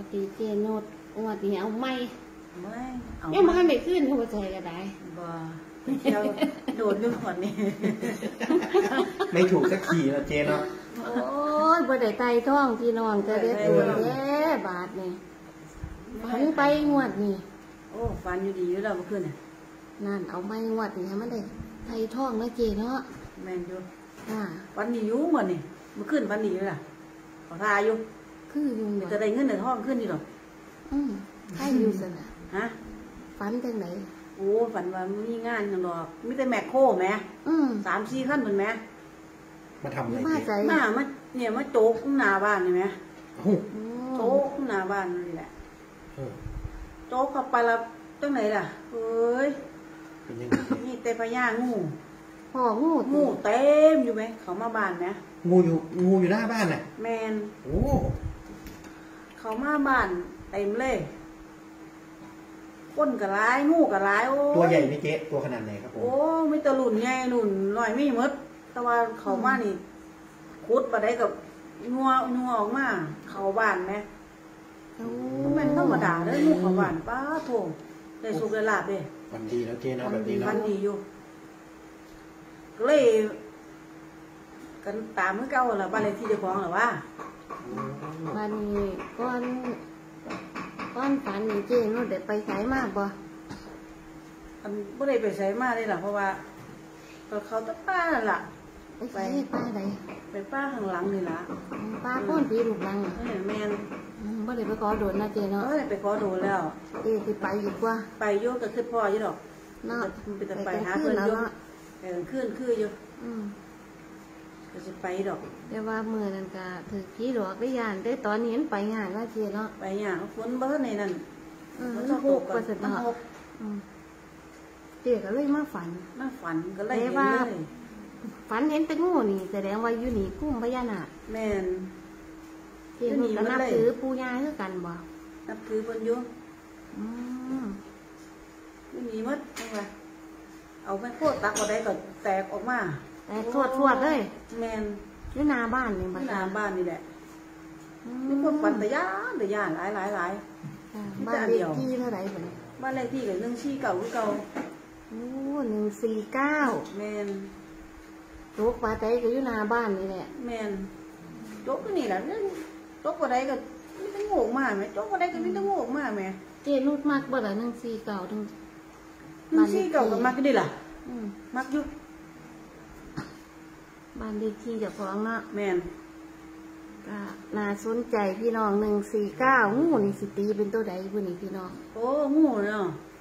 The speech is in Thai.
ดีเจโนดงวดนี้เอาไม่เอายังมาให้ไม่ขึ้นหัวใจก็ได้บ่เที่ยวโดดอยู่หอดนี่ไม่ถูกสักทีนะเจเนาะโอ้ยบ่ได้ไต่ท้องพี่น้องจะได้ตัวแย่บาทนี่ฝันไปงวดนี่โอ้ฝันอยู่ดีอยู่แล้วเมื่อคืนน่ะนั่นเอาไม่งวดนี่ให้มันได้ไต่ท้องนะเจเนาะแม่นอยู่ค่ะฝันดีอยู่หมดนี่เมื่อคืนฝันดีอยู่ล่ะขอทาอยู่คืออยู่จะได้เงินในท้องขึ้นนี่หรอใช่อยู่ซั่นน่ะฮะฝันจังไหนโอ้ฝันว่ามีงานจังดอกมีแต่แมคโครแหม3-4 คันเหมือนแหมมาทำอะไรมาเนี่ยมาโจกหน้าบ้านนี่แหมโจกหน้าบ้านนี่แหละโจกเข้าไปแล้วจังไหนล่ะเอ้ยนี่แต่พญางูพ่องูเต็มอยู่ไหมเขามาบ้านไหมงูอยู่หน้าบ้านน่ะแมนโอ้เขามาบ้านเต็มเลยก้นกระไรงูกระไรโอ้ตัวใหญ่ไหมเจ๊ตัวขนาดไหนครับผมโอ้ไม่ตะลุ่นใหญ่หนุ่นหน่อยไม่มดแต่ว่าเขามานี่คุดมาได้กับงัวออกมาเขาบ้านไหมมันธรรมดาเลยงูเขาบ้านป้าโถได้สุกได้ลาบเลยวันดีแล้วเจ๊นะแบบนี้วันดีอยู่ก็เลยกันตามเมื่อเก่าล่ะบ้านเลขที่เจ้าของหรอวะบ้านนี้ก้อนฝันนี่เจนเราได้ไปไสมากบ่มันไม่ได้ไปไสมากเลยล่ะเพราะว่าเขาตะป้าล่ะไปป้าใดไปป้าข้างหลังนี่ล่ะป้าป้อนผีลูกหลังแมนไม่ได้ไปขอโดนนะเจเนาะไปขอโดนแล้วที่ไปอีกว่าไปโยกก็คือพ่ออยู่ดอกเนาะไปจะไปหาเพื่อนโยกขึ้นอยู่ก็จะไปดอกแต่ว่าเมื่อนั้นก็ถือขี้หลอกได้ยานได้ตอนนี้ไปงานว่าเจเนาะไปงานฝนเบิ้ลในนั้นมันจะหกก็จะเนาะเจก็เลยมาฝันก็เลยว่าฝันเห็นแต่งูนี่แสดงว่าอยู่นี่พุ่มพญานาคแม่นเจนี่ก็นับถือปู่ย่าคือกันบ่นับถือเพิ่นอยู่มีมัดจังว่าเอาไปโคตรตักเอาได้ก็แตกออกมาแต่ทวดเลยแมนนี่นาบ้านนี่นาบ้านนี่แหละมีคนปั่นแต่ย่านหลายบ้านเลขที่เท่าไหร่บ้านเลขที่กับ149คือเก่าโอ้149 แมนโจ๊กปลาไตก็อยู่นาบ้านนี่แหละแมนโจ๊กก็นี่แหละโจ๊กปลาไตก็ไม่ต้องโง่มากไหมโจ๊กปลาไตก็ไม่ต้องโง่มากไหมเจนุดมากบ่ล่ะ149ถึง 149ก็มักก็ดีล่ะมักอยู่บ้านเลขที่เจ้าของเนาะแม่นก็น่าสนใจพี่น้อง149งูนี่สิตีเป็นตัวใดบุนี่พี่น้องโอ้งูเนาะ